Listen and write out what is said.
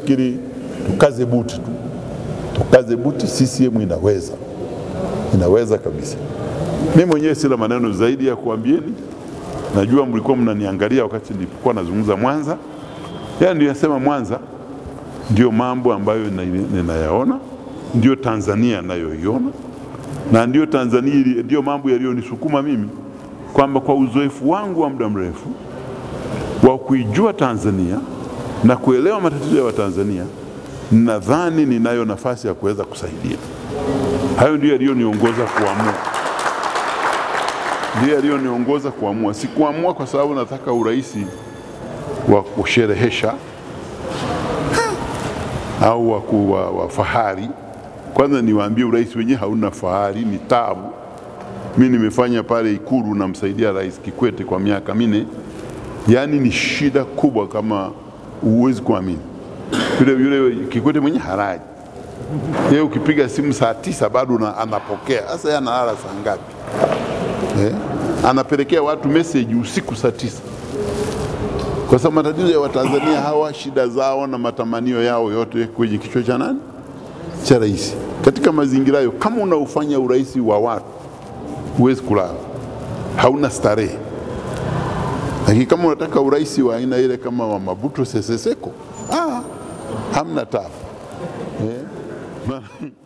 nafikiri tukaze buti tu. Tukaze buti, CCM inaweza kabisa. Mimi mwenyewe sina maneno zaidi ya kuambieni. Najua mlikuwa mnaniangalia wakati nilipokuwa nazungumza Mwanza. Ndio yasema Mwanza ndio mambo ambayo ninayaona, ndio Tanzania nayoiona, na ndio Tanzania ndio mambo yaliyonisukuma mimi kwamba kwa uzoefu wangu wa muda mrefu wa kuijua Tanzania na kuelewa matatizo ya Watanzania, nadhani ninayo nafasi ya kuweza kusaidia. Hayo ndio yaliyoniongoza kuamua. Ndio yaliyoniongoza kuamua. Sikuamua kwa sababu nataka uraisi wa kusherehesha au wa fahari. Kwanza niwaambie uraisi wenyewe hauna fahari, ni taabu. Mimi nimefanya pale Ikulu na msaidia Rais Kikwete kwa miaka 4. Yaani ni shida kubwa kama huwezi kuamini. Yule Kikwete mwenye haraji. Yeye ukipiga simu saa 9 bado anapokea. Sasa yeye analala saa ngapi? Anapelekea watu message usiku saa 9. Kwa sababu matatizo ya Watanzania hawa, shida zao na matamanio yao yote kwenye kichwa cha nani? Cha rais. Katika mazingira hayo, kama unaufanya uraisi wa watu, huwezi kulala, hauna starehe. Lakini kama unataka uraisi wa aina ile kama wa Mobutu Sese Seko, hamna taabu.